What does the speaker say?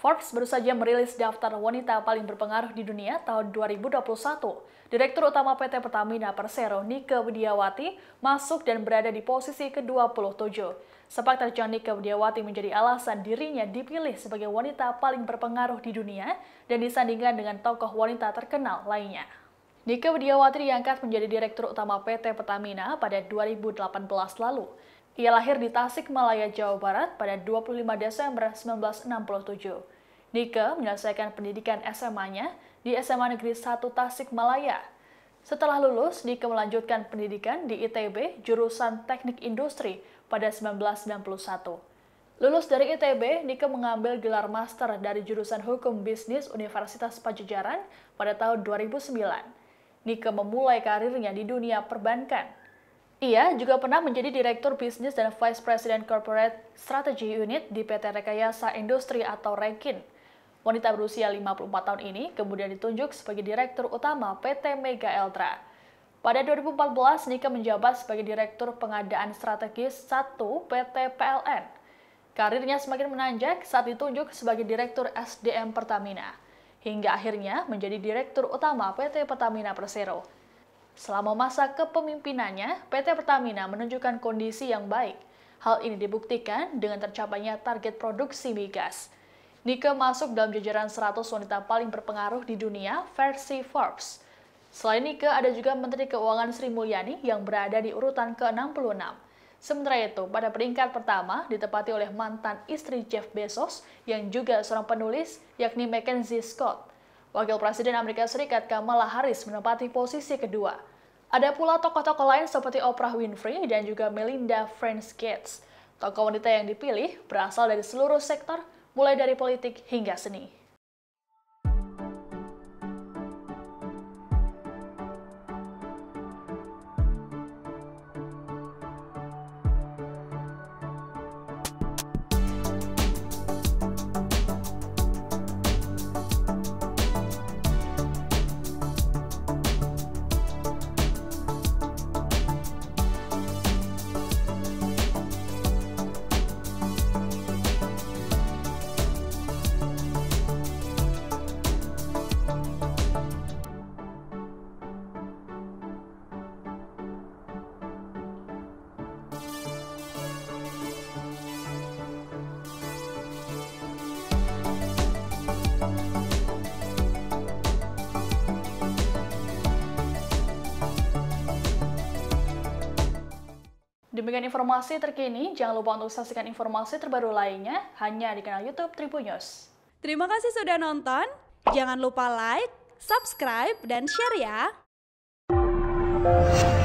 Forbes baru saja merilis daftar wanita paling berpengaruh di dunia tahun 2021. Direktur Utama PT Pertamina Persero, Nike Widiawati, masuk dan berada di posisi ke-27. Sepak terjang Nike Widiawati menjadi alasan dirinya dipilih sebagai wanita paling berpengaruh di dunia dan disandingkan dengan tokoh wanita terkenal lainnya. Nike Widiawati diangkat menjadi Direktur Utama PT Pertamina pada 2018 lalu. Ia lahir di Tasikmalaya, Jawa Barat pada 25 Desember 1967. Nike menyelesaikan pendidikan SMA-nya di SMA Negeri 1 Tasikmalaya. Setelah lulus, Nike melanjutkan pendidikan di ITB jurusan Teknik Industri pada 1991. Lulus dari ITB, Nike mengambil gelar master dari jurusan Hukum Bisnis Universitas Padjadjaran pada tahun 2009. Nike memulai karirnya di dunia perbankan. Ia juga pernah menjadi Direktur Bisnis dan Vice President Corporate Strategy Unit di PT Rekayasa Industri atau Rekin. Wanita berusia 54 tahun ini kemudian ditunjuk sebagai Direktur Utama PT Mega Eltra. Pada 2014, Nike menjabat sebagai Direktur Pengadaan Strategis 1 PT PLN. Karirnya semakin menanjak saat ditunjuk sebagai Direktur SDM Pertamina, hingga akhirnya menjadi Direktur Utama PT Pertamina Persero. Selama masa kepemimpinannya, PT Pertamina menunjukkan kondisi yang baik. Hal ini dibuktikan dengan tercapainya target produksi migas. Nike masuk dalam jajaran 100 wanita paling berpengaruh di dunia versi Forbes. Selain Nike, ada juga Menteri Keuangan Sri Mulyani yang berada di urutan ke-66. Sementara itu, pada peringkat pertama ditempati oleh mantan istri Jeff Bezos yang juga seorang penulis, yakni Mackenzie Scott. Wakil Presiden Amerika Serikat Kamala Harris menempati posisi kedua. Ada pula tokoh-tokoh lain seperti Oprah Winfrey dan juga Melinda French Gates. Tokoh wanita yang dipilih berasal dari seluruh sektor, mulai dari politik hingga seni. Demikian informasi terkini, jangan lupa untuk saksikan informasi terbaru lainnya hanya di kanal YouTube Tribun News. Terima kasih sudah nonton, jangan lupa like, subscribe, dan share ya!